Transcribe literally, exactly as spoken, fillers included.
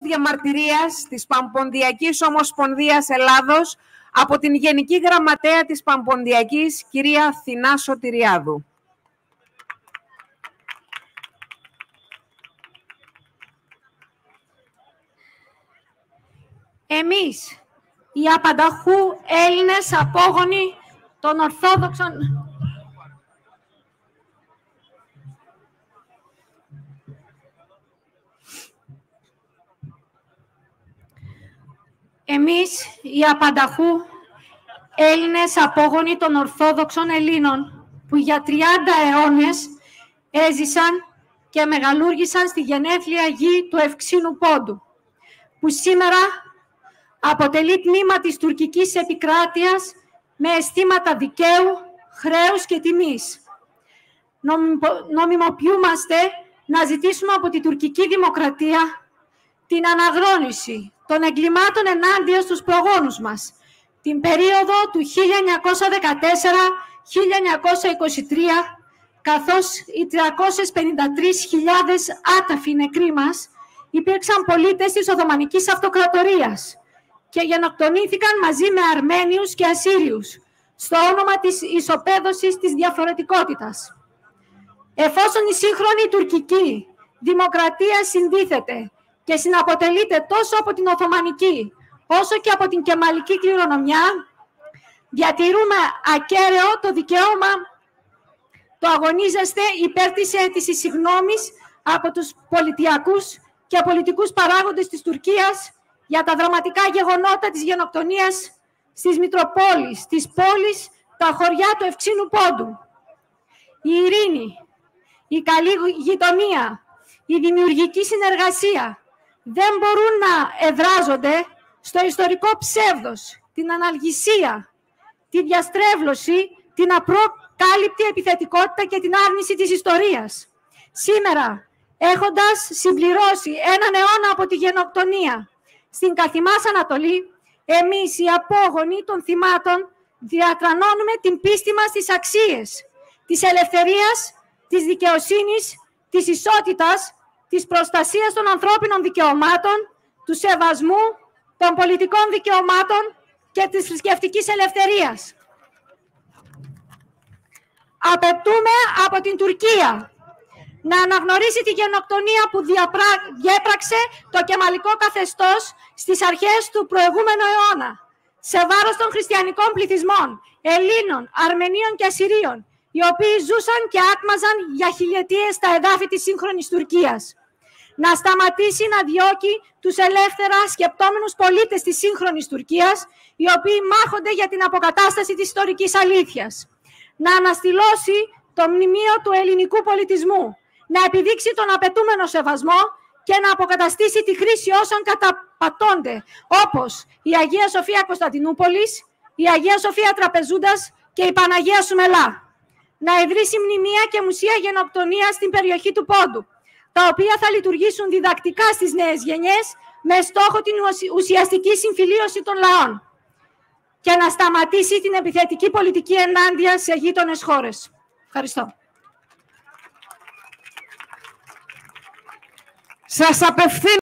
διαμαρτυρίας της Παμπονδιακής Ομοσπονδίας Ελλάδος από την Γενική Γραμματέα της Παμπονδιακής, κυρία Αθηνά Σωτηριάδου. Εμείς, οι απανταχού Έλληνες απόγονοι των Ορθόδοξων Εμείς, οι απανταχού Έλληνες απόγονοι των Ορθόδοξων Ελλήνων, που για τριάντα αιώνες έζησαν και μεγαλούργησαν στη γενέθλια γη του Ευξήνου Πόντου, που σήμερα αποτελεί τμήμα της τουρκικής επικράτειας με αισθήματα δικαίου, χρέους και τιμής. Νομιμοποιούμαστε να ζητήσουμε από την τουρκική δημοκρατία την αναγνώριση των εγκλημάτων ενάντια στους προγόνους μας, την περίοδο του χίλια εννιακόσια δεκατέσσερα με χίλια εννιακόσια είκοσι τρία, καθώς οι τριακόσιες πενήντα τρεις χιλιάδες άταφοι νεκροί μας υπήρξαν πολίτες της Οθωμανικής Αυτοκρατορίας και γενοκτονήθηκαν μαζί με Αρμένιους και Ασσύριους στο όνομα της ισοπαίδωσης της διαφορετικότητας. Εφόσον η σύγχρονη τουρκική δημοκρατία συντίθεται και συναποτελείται τόσο από την Οθωμανική όσο και από την Κεμαλική κληρονομιά, διατηρούμε ακέραιο το δικαίωμα το αγωνίζεστε υπέρ της αίτησης συγγνώμης από τους πολιτιακούς και πολιτικούς παράγοντες της Τουρκίας για τα δραματικά γεγονότα της γενοκτονίας στις Μητροπόλεις, της πόλης, τα χωριά του Ευξήνου Πόντου. Η ειρήνη, η καλή γειτονία, η δημιουργική συνεργασία δεν μπορούν να εδράζονται στο ιστορικό ψεύδος, την αναλγησία, τη διαστρέβλωση, την απροκάλυπτη επιθετικότητα και την άρνηση της ιστορίας. Σήμερα, έχοντας συμπληρώσει έναν αιώνα από τη γενοκτονία στην καθημάς Ανατολή, εμείς οι απόγονοι των θυμάτων διατρανώνουμε την πίστη μας στις αξίες της ελευθερίας, της δικαιοσύνης, της ισότητας, της προστασίας των ανθρώπινων δικαιωμάτων, του σεβασμού, των πολιτικών δικαιωμάτων και της θρησκευτικής ελευθερίας. Απαιτούμε από την Τουρκία να αναγνωρίσει τη γενοκτονία που διέπραξε το κεμαλικό καθεστώς στις αρχές του προηγούμενου αιώνα, σε βάρος των χριστιανικών πληθυσμών, Ελλήνων, Αρμενίων και Ασσυρίων, οι οποίοι ζούσαν και άκμαζαν για χιλιετίες στα εδάφη της σύγχρονης Τουρκίας. Να σταματήσει να διώκει τους ελεύθερα σκεπτόμενους πολίτες της σύγχρονης Τουρκίας, οι οποίοι μάχονται για την αποκατάσταση της ιστορικής αλήθειας. Να αναστηλώσει το μνημείο του ελληνικού πολιτισμού, να επιδείξει τον απαιτούμενο σεβασμό και να αποκαταστήσει τη χρήση όσων καταπατώνται, όπως η Αγία Σοφία Κωνσταντινούπολης, η Αγία Σοφία Τραπεζούντας και η Παναγία Σουμελά. Να ιδρύσει μνημεία και μουσεία γενοκτονίας στην περιοχή του Πόντου, τα οποία θα λειτουργήσουν διδακτικά στις νέες γενιές με στόχο την ουσιαστική συμφιλίωση των λαών και να σταματήσει την επιθετική πολιτική ενάντια σε γείτονες χώρες. Ευχαριστώ. Σας απευθύνω